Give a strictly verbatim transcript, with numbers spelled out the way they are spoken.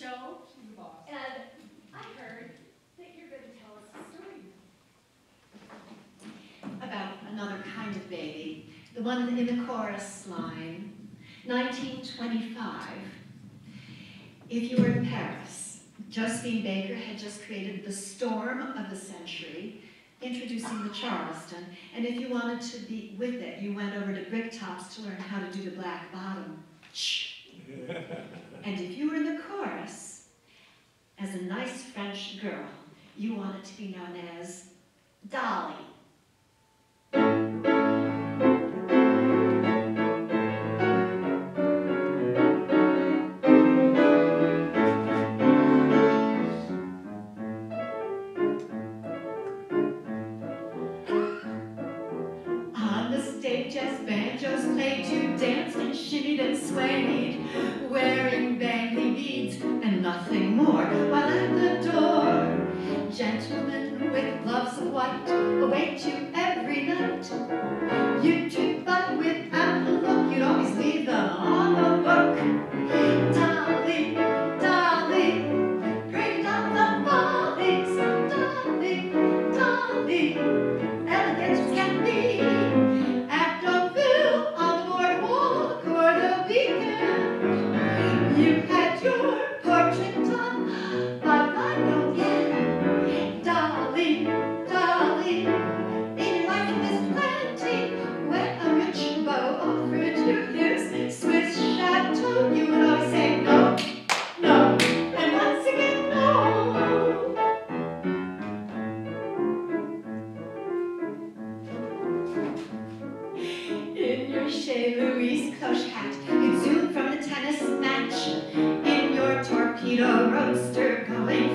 show. She's the boss. And I heard that you're going to tell us a story about another kind of baby, the one in the chorus line, nineteen twenty-five. If you were in Paris, Josephine Baker had just created the storm of the century, introducing the Charleston, and if you wanted to be with it, you went over to Bricktops to learn how to do the black bottom. And if you were in the chorus, as a nice French girl, you wanted to be known as Dolly. As banjos played, you danced and shimmied and swayed, wearing bangly beads and nothing more, while at the door, gentlemen with gloves of white await you every night. You'd trip up without a look, you'd always leave them on the book. Dolly, Dolly, great of the follies, Dolly, Dolly, elegant as can be. You had your portrait done by Dongen. Dolly, Dolly, in your life is plenty. When a rich beau offered you his Swiss chateau, you would always say no, no, and once again no. In your Chez Louis coach hat, you'd zoom from the tennis match. In your Torpedo Roadster, going